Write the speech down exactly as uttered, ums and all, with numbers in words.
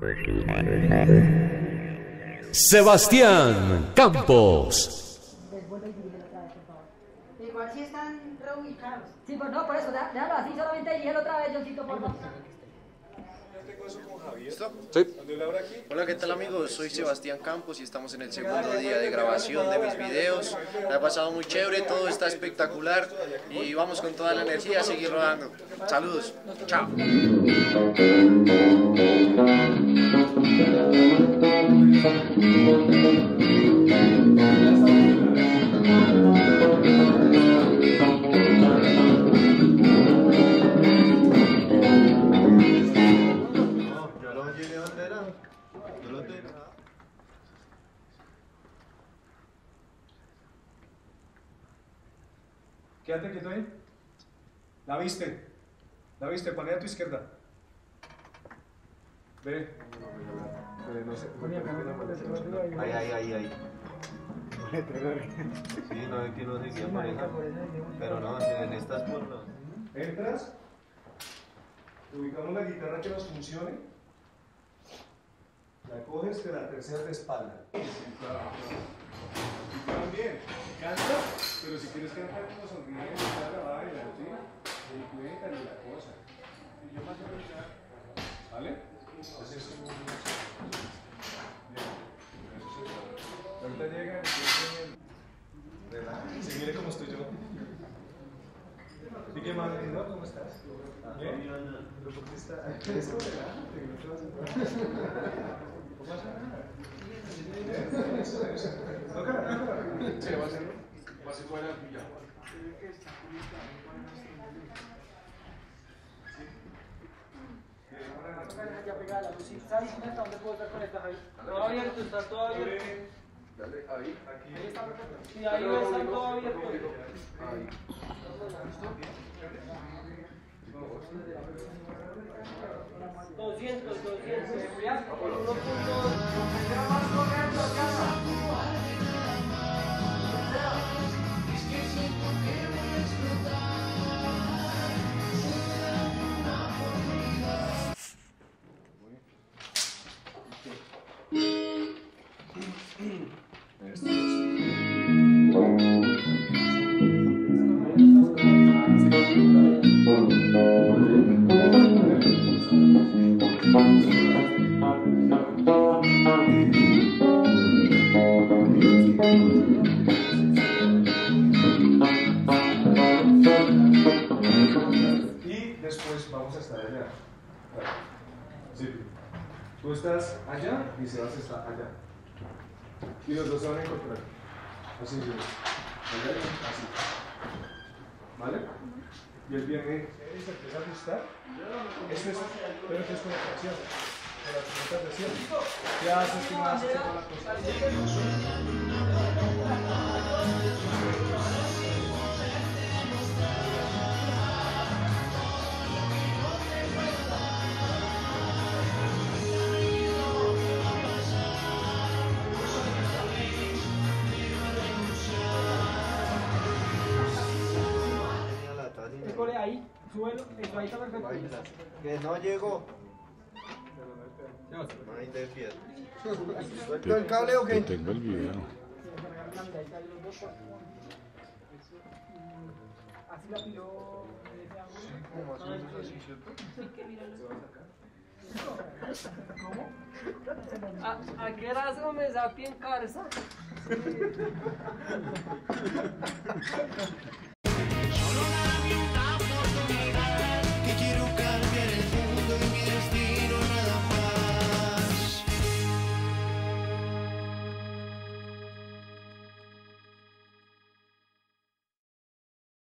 Sebastián Campos. Igual si están reubicados. Sí, pues no, por eso, déjalo así, solamente dígelo otra vez, Johncito, por favor. Sí. Hola, ¿qué tal amigos? Soy Sebastián Campos y estamos en el segundo día de grabación de mis videos. Me ha pasado muy chévere, todo está espectacular y vamos con toda la energía a seguir rodando. Saludos, chao. Quédate quieto ahí. La viste. La viste, ponle a tu izquierda. Ve. Ve, no sé. Ahí, ahí, ahí, ahí. Sí, no es que no se queda por esa. Pero no, en estas por no. Entras. Ubicamos la guitarra que nos funcione. La coges, te la terceras de espalda. También, canta, pero si quieres cantar como sonríe, la baila, ¿sí? Y cuéntale la cosa. ¿Vale? Entonces eso es muy bien. Ahorita llega, se mire cómo estoy yo. ¿Y qué más? ¿No? ¿Cómo estás? ¿Bien? ¿Pero por qué está? Eso, relájate, no te vas a... No pasa nada. Eso, eso. Tócala, tócala. Se va a hacer. Va a ser buena tuya. Ya pegada la luz, ¿sabes dónde puedo estar conectado ahí? Todo abierto, está todo abierto. Dale, ahí, aquí. Ahí está perfecto. Sí, ahí va a estar todo abierto. Ahí. doscientos, doscientos. Ya, por uno punto dos. Era más correcto acá. Y después vamos a estar allá. Sí. Tú estás allá y Sebas está allá. Y los dos se van a encontrar. Así es. Allá, así. ¿Vale? Y él viene, se empieza a ajustar. Eso es, pero eso es con la tracción. Con la tracción de cierre. ¿Qué haces? ¿Qué más haces con la cosa? Pícole ahí, súbelo, eso ahí está perfecto. Que no llegó. No hay de pie. ¿Suelto el cable o qué? Tengo el video. Así la tiró. ¿Cómo? ¿A, ¿A qué razón me sapien carza?